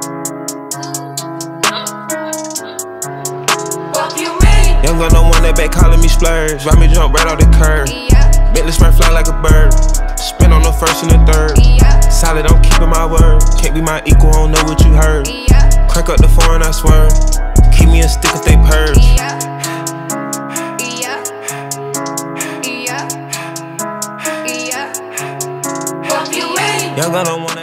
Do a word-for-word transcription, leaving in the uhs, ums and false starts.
Young gun don't want that back calling me splurge. Ride me jump right off the curb. Bentley sprint fly like a bird. Spin on the first and the third. Solid, I'm keeping my word. Can't be my equal, I don't know what you heard. Crank up the foreign, I swear. Keep me a stick if they purge. Young gun don't want